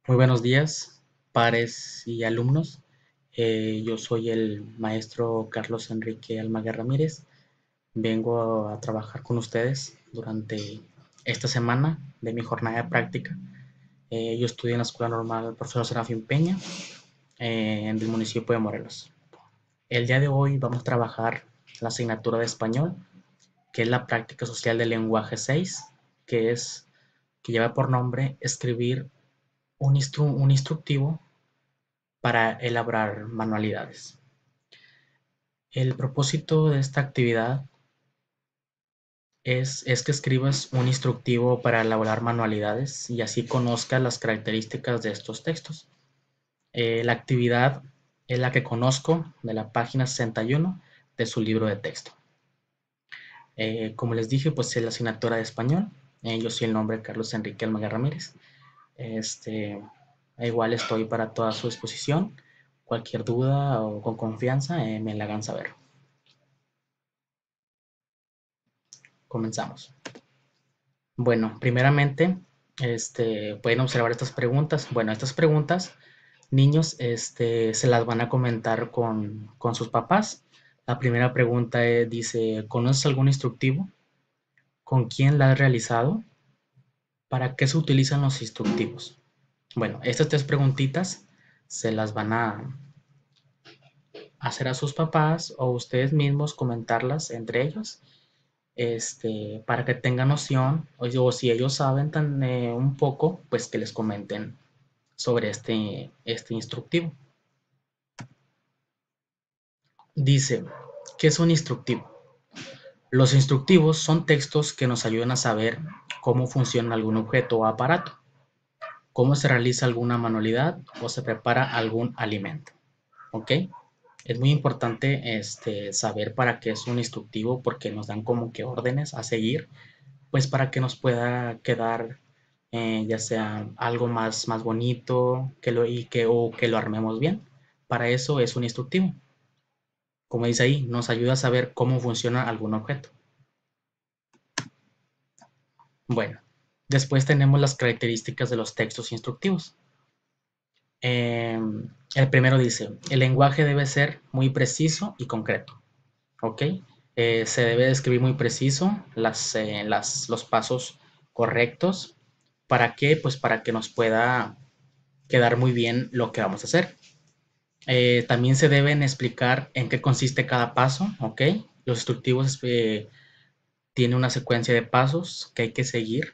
Muy buenos días, pares y alumnos. Yo soy el maestro Carlos Enrique Almaguer Ramírez. Vengo a trabajar con ustedes durante esta semana de mi jornada de práctica. Yo estudio en la Escuela Normal Profesor Serafín Peña, en el municipio de Morelos. El día de hoy vamos a trabajar la asignatura de español, que es la práctica social del lenguaje 6, que lleva por nombre escribir un instructivo para elaborar manualidades. El propósito de esta actividad es que escribas un instructivo para elaborar manualidades y así conozcas las características de estos textos. La actividad es la que conozco de la página 61 de su libro de texto. Como les dije, pues es la asignatura de español. Yo soy el nombre Carlos Enrique Almaguer Ramírez. Igual estoy para toda su disposición. Cualquier duda o con confianza me la hagan saber. Comenzamos. Bueno, primeramente, pueden observar estas preguntas. Bueno, estas preguntas, niños, se las van a comentar con sus papás. La primera pregunta dice, ¿conoces algún instructivo? ¿Con quién la has realizado? ¿Para qué se utilizan los instructivos? Bueno, estas tres preguntitas se las van a hacer a sus papás o ustedes mismos comentarlas entre ellos, para que tengan noción, o si ellos saben un poco, pues que les comenten sobre este instructivo. Dice, ¿qué es un instructivo? Los instructivos son textos que nos ayudan a saber cómo funciona algún objeto o aparato, cómo se realiza alguna manualidad o se prepara algún alimento. ¿Ok? Es muy importante saber para qué es un instructivo porque nos dan como que órdenes a seguir, pues para que nos pueda quedar ya sea algo más bonito o que lo armemos bien. Para eso es un instructivo. Como dice ahí, nos ayuda a saber cómo funciona algún objeto. Bueno, después tenemos las características de los textos instructivos. El primero dice, el lenguaje debe ser muy preciso y concreto. ¿Ok? Se debe de escribir muy preciso los pasos correctos. ¿Para qué? Pues para que nos pueda quedar muy bien lo que vamos a hacer. También se deben explicar en qué consiste cada paso, ¿ok? Los instructivos tienen una secuencia de pasos que hay que seguir.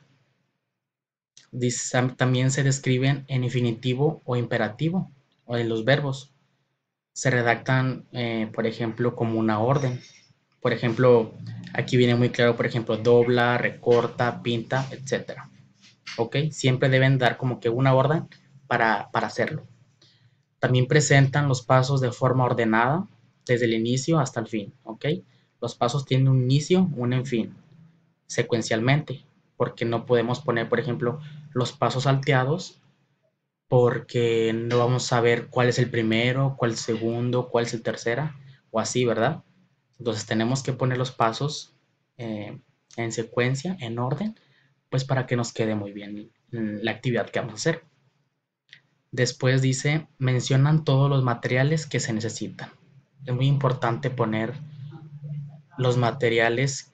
También se describen en infinitivo o imperativo, o en los verbos. Se redactan, por ejemplo, como una orden. Por ejemplo, aquí viene muy claro, por ejemplo, dobla, recorta, pinta, etcétera. ¿Ok? Siempre deben dar como que una orden para hacerlo. También presentan los pasos de forma ordenada, desde el inicio hasta el fin, ¿ok? Los pasos tienen un inicio, un fin, secuencialmente, porque no podemos poner, por ejemplo, los pasos salteados, porque no vamos a ver cuál es el primero, cuál es el segundo, cuál es el tercero, o así, ¿verdad? Entonces tenemos que poner los pasos en secuencia, en orden, pues para que nos quede muy bien la actividad que vamos a hacer. Después dice, mencionan todos los materiales que se necesitan. Es muy importante poner los materiales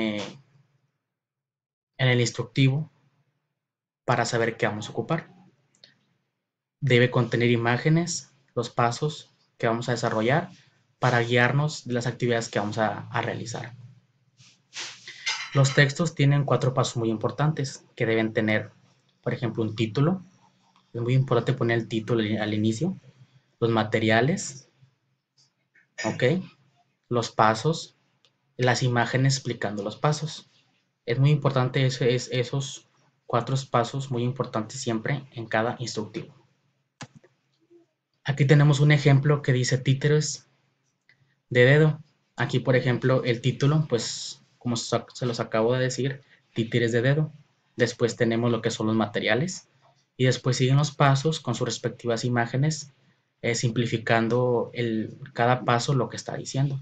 en el instructivo para saber qué vamos a ocupar. Debe contener imágenes, los pasos que vamos a desarrollar para guiarnos de las actividades que vamos a realizar. Los textos tienen 4 pasos muy importantes que deben tener, por ejemplo, un título. Es muy importante poner el título al inicio. Los materiales, ¿ok? Los pasos, las imágenes explicando los pasos. Es muy importante esos 4 pasos, muy importantes siempre en cada instructivo. Aquí tenemos un ejemplo que dice títeres de dedo. Aquí, por ejemplo, el título, pues como se los acabo de decir, títeres de dedo. Después tenemos lo que son los materiales y después siguen los pasos con sus respectivas imágenes, simplificando cada paso lo que está diciendo.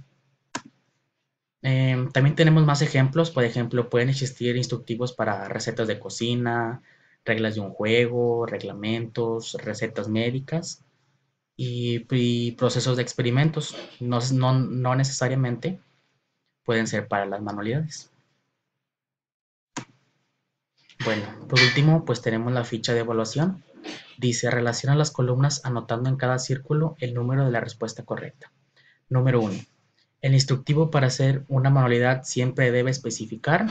También tenemos más ejemplos. Por ejemplo, pueden existir instructivos para recetas de cocina, reglas de un juego, reglamentos, recetas médicas y procesos de experimentos. No necesariamente pueden ser para las manualidades. Bueno, por último, pues tenemos la ficha de evaluación. Dice, relaciona las columnas anotando en cada círculo el número de la respuesta correcta. Número 1. El instructivo para hacer una manualidad siempre debe especificar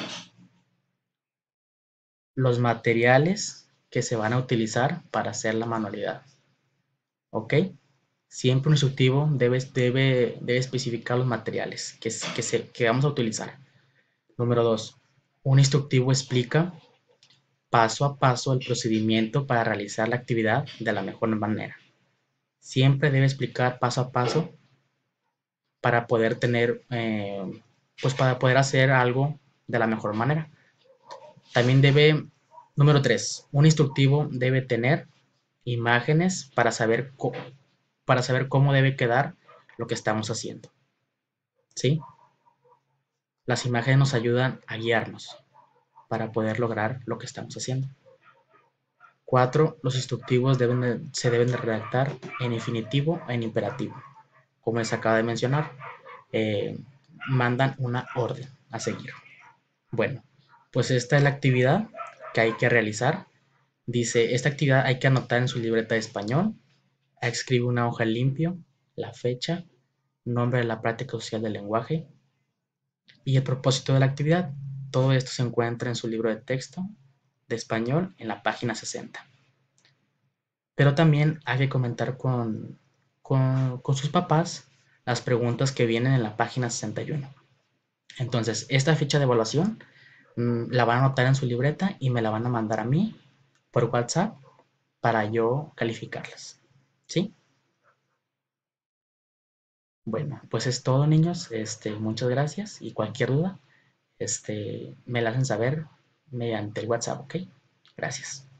los materiales que se van a utilizar para hacer la manualidad. ¿Ok? Siempre un instructivo debe especificar los materiales que vamos a utilizar. Número 2. Un instructivo explica paso a paso el procedimiento para realizar la actividad de la mejor manera. Siempre debe explicar paso a paso para poder tener, pues para poder hacer algo de la mejor manera. También número 3, un instructivo debe tener imágenes para saber cómo debe quedar lo que estamos haciendo. ¿Sí? Las imágenes nos ayudan a guiarnos para poder lograr lo que estamos haciendo. 4. Los instructivos se deben de redactar en infinitivo o en imperativo. Como les acaba de mencionar, mandan una orden a seguir. Bueno, pues esta es la actividad que hay que realizar. Dice, esta actividad hay que anotar en su libreta de español, escribe una hoja limpio, la fecha, nombre de la práctica social del lenguaje y el propósito de la actividad. Todo esto se encuentra en su libro de texto de español en la página 60. Pero también hay que comentar con sus papás las preguntas que vienen en la página 61. Entonces, esta ficha de evaluación la van a anotar en su libreta y me la van a mandar a mí por WhatsApp para yo calificarlas. ¿Sí? Bueno, pues es todo, niños. Muchas gracias y cualquier duda, me la hacen saber mediante el WhatsApp, ¿ok? Gracias.